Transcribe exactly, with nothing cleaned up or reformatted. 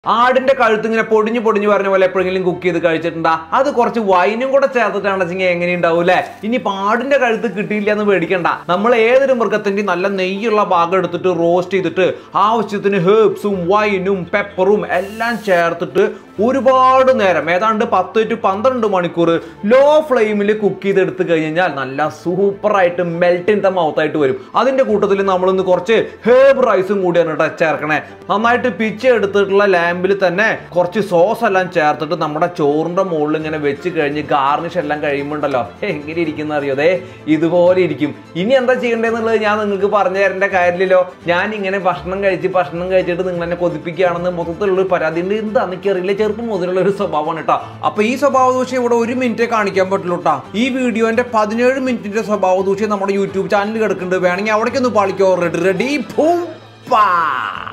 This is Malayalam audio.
ആടിന്റെ കഴുത്ത് ഇങ്ങനെ പൊടിഞ്ഞു പൊടിഞ്ഞു പറഞ്ഞ പോലെ എപ്പോഴെങ്കിലും കുക്ക് ചെയ്ത് കഴിച്ചിട്ടുണ്ടാ? അത് കുറച്ച് വൈനും കൂടെ ചേർത്തിട്ടാണെച്ചെങ്കിൽ എങ്ങനെ ഉണ്ടാവൂലേ? ഇനി ആടിന്റെ കഴുത്ത് കിട്ടിയില്ല എന്ന് പേടിക്കണ്ട. നമ്മൾ ഏതൊരു മൃഗത്തിന്റെ നല്ല നെയ്യുള്ള ഭാഗം എടുത്തിട്ട് റോസ്റ്റ് ചെയ്തിട്ട് ആവശ്യത്തിന് ഹേർബ്സും വൈനും പെപ്പറും എല്ലാം ചേർത്തിട്ട് ഒരുപാട് നേരം ഏതാണ്ട് പത്ത് ടു പന്ത്രണ്ട് മണിക്കൂർ ലോ ഫ്ലെയിമിൽ കുക്ക് ചെയ്തെടുത്ത് കഴിഞ്ഞാൽ നല്ല സൂപ്പറായിട്ട് മെൽറ്റ് ഇൻ ദ മൗത്ത് ആയിട്ട് വരും. അതിന്റെ കൂട്ടത്തിൽ നമ്മളൊന്ന് കുറച്ച് ഹേർബ് റൈസും കൂടിയാണ് കേട്ടോ ചേർക്കണേ. നന്നായിട്ട് പിച്ച് എടുത്തിട്ടുള്ള ലാമ്പിൽ തന്നെ കുറച്ച് സോസ് എല്ലാം ചേർത്തിട്ട് നമ്മുടെ ചോറിന്റെ മുകളിൽ ഇങ്ങനെ വെച്ച് കഴിഞ്ഞ് ഗാർണിഷ് എല്ലാം കഴിയുമ്പോണ്ടല്ലോ എങ്ങനെ ഇരിക്കുന്ന അറിയാതെ ഇതുപോലെ ഇരിക്കും. ഇനി എന്താ ചെയ്യേണ്ടതെന്നുള്ളത് ഞാൻ നിങ്ങൾക്ക് പറഞ്ഞു തരേണ്ട കാര്യമില്ലല്ലോ. ഞാൻ ഇങ്ങനെ ഭക്ഷണം കഴിച്ച് ഭക്ഷണം കഴിച്ചിട്ട് നിങ്ങൾ എന്നെ കൊതിപ്പിക്കുകയാണെന്ന് മൊത്തത്തിലുള്ള പരാതി ഉണ്ട്. എന്താണെന്ന് എനിക്കറിയില്ല, ചെറുപ്പം മുതലുള്ള ഒരു സ്വഭാവമാണ് കേട്ടോ. അപ്പൊ ഈ സ്വഭാവ ദൂഷ്യം ഇവിടെ ഒരു മിനിറ്റ് കാണിക്കാൻ പറ്റുള്ളൂ കേട്ടോ. ഈ വീഡിയോന്റെ പതിനേഴ് മിനിറ്റിന്റെ സ്വഭാവ ദൂഷ്യം നമ്മുടെ യൂട്യൂബ് ചാനലിൽ കിടക്കുന്നുണ്ട്. വേണമെങ്കിൽ അവിടേക്കൊന്ന് പാളിക്കോ. Ready ready